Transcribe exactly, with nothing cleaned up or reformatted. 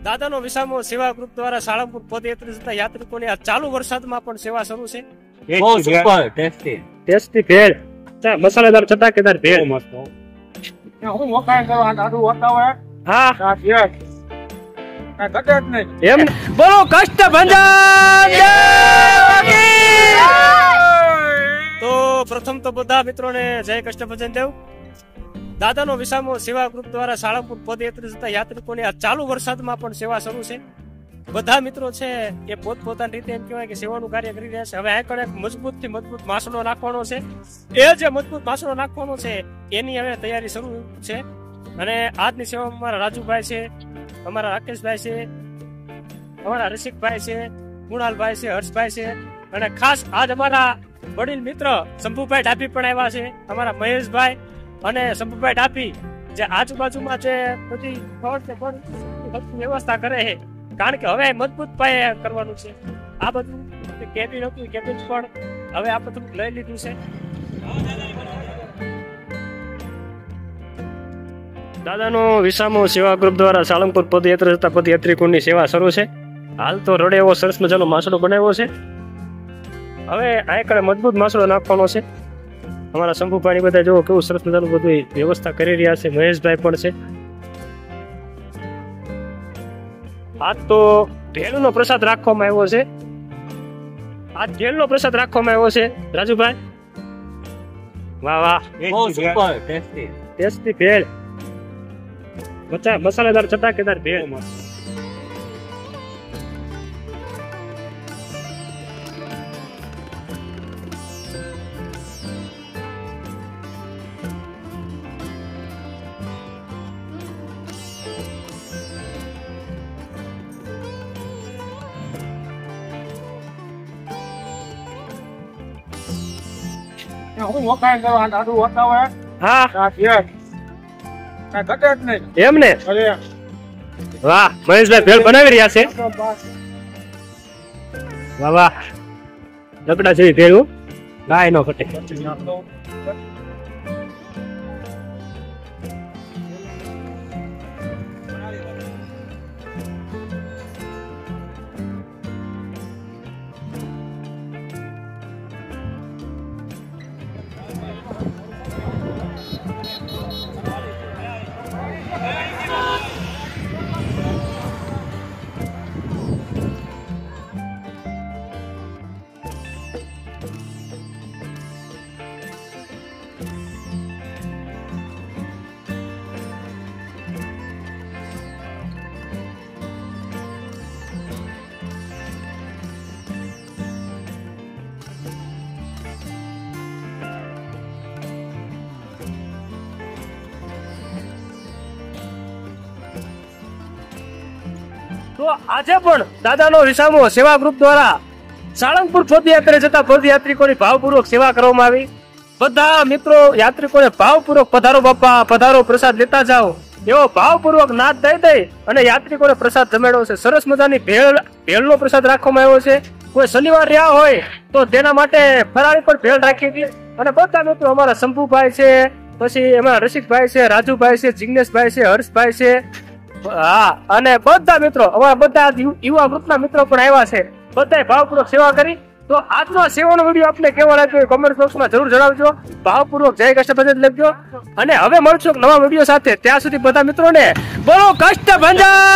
દાદાનો વિસામો સેવા ગ્રુપ દ્વારા સાળંગપુર પદયાત્રી જતા યાત્રિકોની આ ચાલુ વરસાદમાં પણ સેવા શરૂ છે. બહુ સુપર ટેસ્ટી ટેસ્ટી ભેળ, મસાલેદાર ચટાકેદાર ભેળ. મસ્ત. હું મોકાય કરવા આડું હોતા હોય હા આ યસ આ ઘટે જ નહીં. એમ બોલો કષ્ટભંજન દેવકી. તો પ્રથમ તો બધા મિત્રોને જય કષ્ટભંજન દેવ. દાદાનો વિસામો સેવા ગ્રુપ દ્વારા સાળંગપુર પદયાત્રી જતા યાત્રિકોની આ ચાલુ વરસાદમાં પણ સેવા શરૂ છે. બધા મિત્રો છે એ પોતપોતાની રીતે એમ કહેવાય કે સેવાનું કાર્ય કરી રહ્યા છે. હવે આ કણે મજબૂત થી મજબૂત માસણો નાખવાનો છે. એ જે મજબૂત માસણો નાખવાનો છે એની હવે તૈયારી શરૂ છે. અને આજની સેવામાં અમારા રાજુભાઈ છે, અમારા રાકેશભાઈ છે, અમારા રસિકભાઈ છે, કુણાલભાઈ છે, હર્ષભાઈ છે, અને ખાસ આજ અમારા વડીલ મિત્ર શંભુભાઈ ડાભી પણ આવ્યા છે. અમારા મહેશભાઈ અને શંભુભાઈ ડાભી જે આજુબાજુમાં જે બધી વ્યવસ્થા કરે છે, કારણ કે હવે મજબૂત પાયે કરવાનું છે. આ બધું કેબિન હતું, કેબિન પણ હવે આપણે થોડુંક લઈ લીધું છે. દાદાનો વિસામો સેવા ગ્રુપ દ્વારા સાળંગપુર પદયાત્રા જતા પદયાત્રિકોની સેવા શરૂ છે. હાલ તો રડે એવો સરસ મજાનો માસડો બનાવ્યો છે. હવે આ કણે મજબૂત માસડો નાખવાનો છે. અમારા શંભુભાઈ બધા જો કેવું સરસ મજાનું બધું વ્યવસ્થા કરી રહ્યા છે. મહેશભાઈ પણ છે. આજ તો ભેળનો પ્રસાદ રાખવામાં આવ્યો છે. આજ ભેળનો પ્રસાદ રાખવામાં આવ્યો છે રાજુભાઈ. વાહ વાહ, બહુ સુપર ટેસ્ટી ટેસ્ટી ભેળ, મસાલેદાર ચટાકેદાર ભેળ. હું મોકાય કરવા આડું હોતા હોય હા આ યસ આ ઘટે જ નહીં. એમ ને. અરે વાહ, મહેશભાઈ ભેળ બનાવી રહ્યા છે. વાહ વાહ, લકડા જેવી ભેળ, ગાય નો ઘટે. તો આજે પણ દાદાનો વિસામો સેવા ગ્રુપ દ્વારા સાળંગપુર પદયાત્રા જતા પદયાત્રિકોની ભાવપૂર્વક સેવા કરવામાં આવી. બધા મિત્રો યાત્રિકોને ભાવપૂર્વક પધારો બાપા, પધારો, પ્રસાદ લેતા જાઓ એવો ભાવપૂર્વક નાદ દઈ દઈ અને યાત્રિકોને પ્રસાદ જમાડ્યો છે. સરસ મજાની ભેળ ભેળનો પ્રસાદ રાખવામાં આવ્યો છે. કોઈ શનિવાર રહ્યા હોય તો તેના માટે ફરાળી પણ ભેળ રાખી હતી. અને બધા મિત્રો અમારા શંભુભાઈ છે, પછી અમારા રસિકભાઈ છે, રાજુભાઈ છે, જિગ્નેશભાઈ છે, હર્ષભાઈ છે, હા, અને બધા મિત્રો અમારા બધા યુવા ગ્રુપના મિત્રો પણ આવ્યા છે. બધાએ ભાવપૂર્વક સેવા કરી. તો આજનો સેવાનો વિડીયો આપને કેવો લાગ્યો કોમેન્ટ બોક્સમાં જરૂર જણાવજો. ભાવપૂર્વક જય કષ્ટભંજન લખજો. અને હવે મળશું નવા વિડીયો સાથે. ત્યાં સુધી બધા મિત્રોને બોલો કષ્ટભંજન.